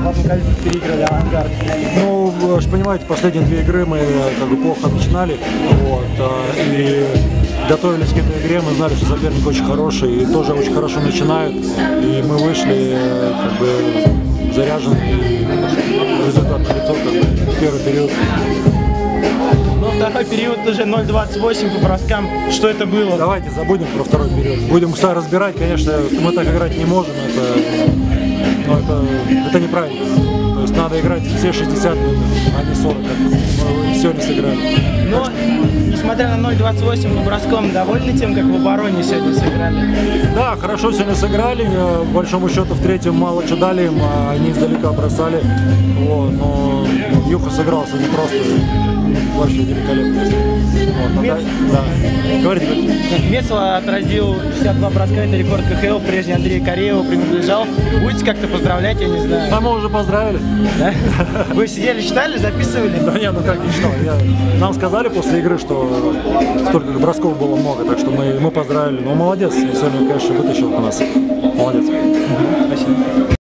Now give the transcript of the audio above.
в одном количестве переиграли Авангард. Ну, вы же понимаете, последние 2 игры мы как бы плохо начинали, вот, и готовились к этой игре, мы знали, что соперник очень хороший и тоже очень хорошо начинает, и мы вышли как бы заряженные, и результат налицо, как бы, первый период. Но второй период уже 0-28 по броскам. Что это было? Давайте забудем про второй период. Будем разбирать, конечно, мы так играть не можем, это неправильно. То есть надо играть все 60 минут, а не 40, как мы сегодня сыграли. Но, несмотря на 0-28 по броскам, довольны тем, как в обороне сегодня сыграли? Да, хорошо сегодня сыграли, по большому счету в третьем мало что дали им, они издалека бросали, вот, но Юха сыграл сегодня просто вообще великолепно. Вот, да. Говорите. Весело отразил 62 броска, это рекорд КХЛ, прежде Андрею Корееву принадлежал. Будете как-то поздравлять, я не знаю. А мы уже поздравили. Да? Вы сидели, читали, записывали? Да нет, ну как не читал. Нам сказали после игры, что столько бросков было много, так что мы поздравили. Ну молодец, сегодня, конечно, вытащил у нас. Молодец. Спасибо.